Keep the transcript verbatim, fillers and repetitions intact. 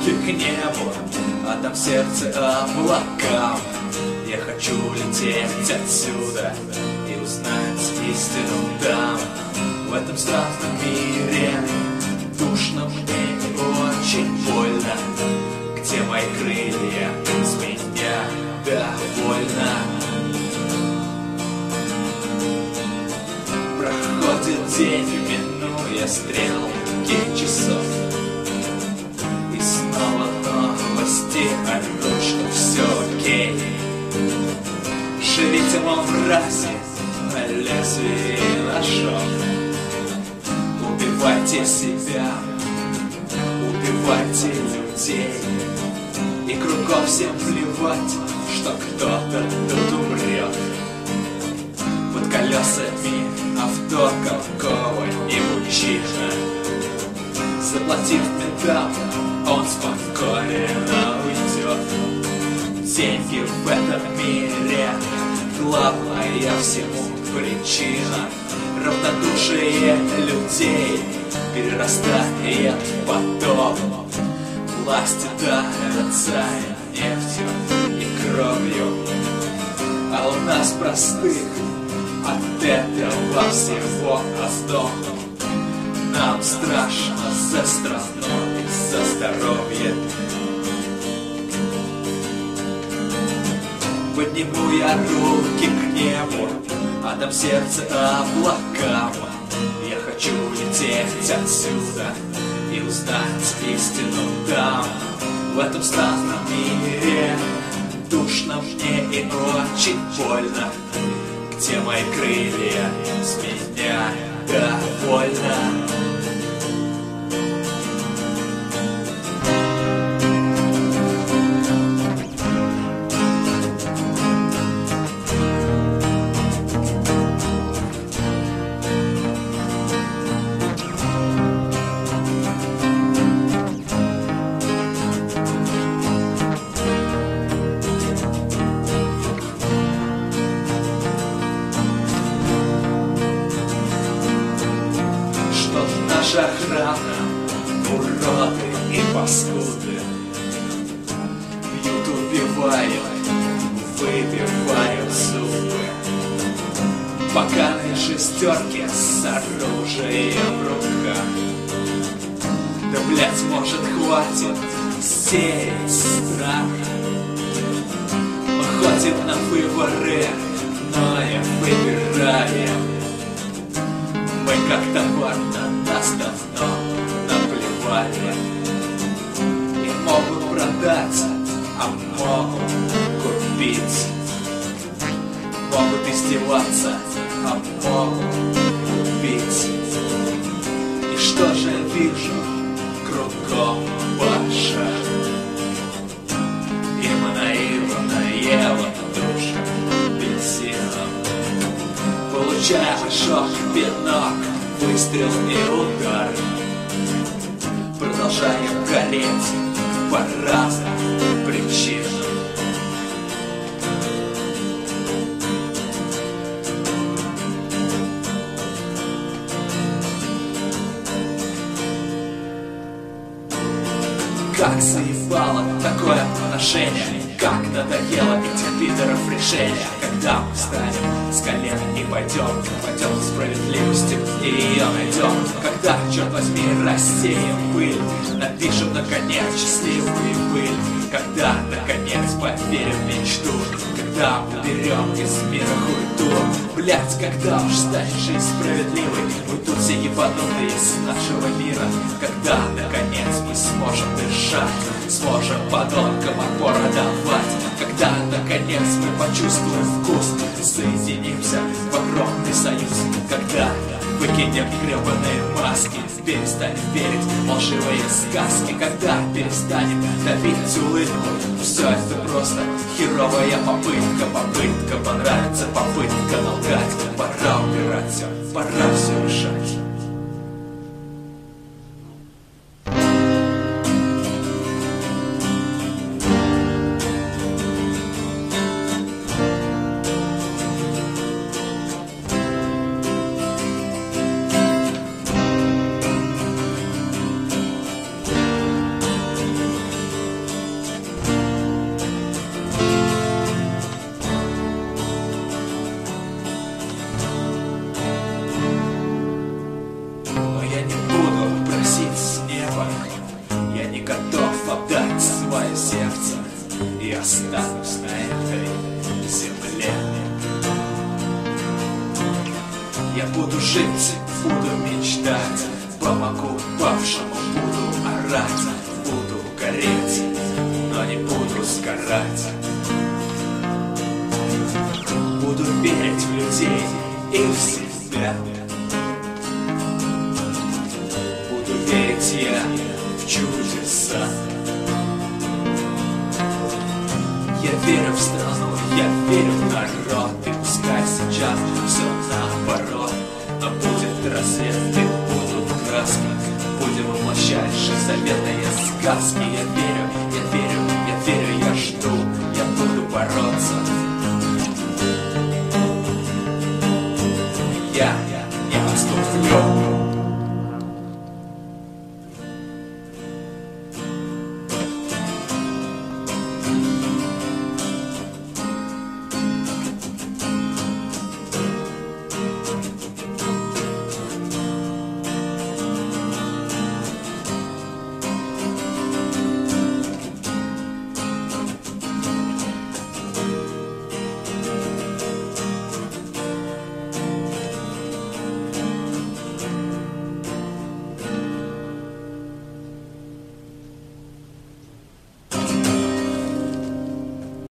руки к небу, а там сердце облакам. Я хочу лететь отсюда и узнать истину там. В этом странном мире душно мне и очень больно. Где мои крылья, с меня довольно. Проходит день, минуя стрелки часов, и снова новости орут, что все окей. Живите, мол, в расе, на лезвии ножом. Убивайте себя, убивайте людей, и кругом всем плевать, что кто-то тут умрет. Под колесами авто какого-нибудь чина, заплатив ментам, он спокойно уйдет. Деньги в этом мире главная всему причина. Равнодушие людей перерастает потом. Власть давится нефтью и кровью, а у нас простых от этого всего оздох. Нам страшно за страну и за здоровье. Подниму я руки к небу, а там сердце облакам. Я хочу лететь отсюда и узнать истину там. В этом странном мире душно мне и очень больно. Где мои крылья, с меня довольно. Наша охрана, уроды и паскуды, пьют, убивают, выбивают зубы. Поганые шестерки с оружием в руках. Да, блять, может, хватит сеять страх. Мы ходим на выборы, но не выбираем. Мы как товар, на нас давно наплевали. И могут продать, а могут купить. Могут издеваться, а могут убить. И что же я вижу кругом ваша? Им наивная вот душа бензином. Получая шок, пинок, выстрел и удар. Продолжаем гореть по разным причинам. Как заебало такое отношение, как надоело этих пидоров решения. Когда мы встанем с колен и пойдем, пойдем к справедливости и ее найдем. Когда, черт возьми, рассеем пыль, напишем, наконец, счастливую быль. Когда, наконец, поверим в мечту, когда уберем из мира хуйту. Блять, когда уж станет жизнь справедливой, уйдут все ебанутые из нашего мира. Когда, наконец, мы сможем дышать, сможем подонкам опору давать. Когда, наконец, мы почувствуем вкус, соединимся в огромный союз. Когда выкинем гребаные маски, перестанем верить в лживые сказки. Когда перестанем давить улыбку, все это просто херовая попытка. Попытка понравится, попытка налгать. Пора убирать все, пора все решать. останусь на этой земле. Я буду жить, буду мечтать, помогу павшему, буду орать, буду гореть, но не буду сгорать. Буду верить в людей и в себя. Буду верить я в чудеса. Я верю в страну, я верю в народ. И пускай сейчас все наоборот, но будет рассвет и будут краски. Будем воплощать же заветные сказки. Я верю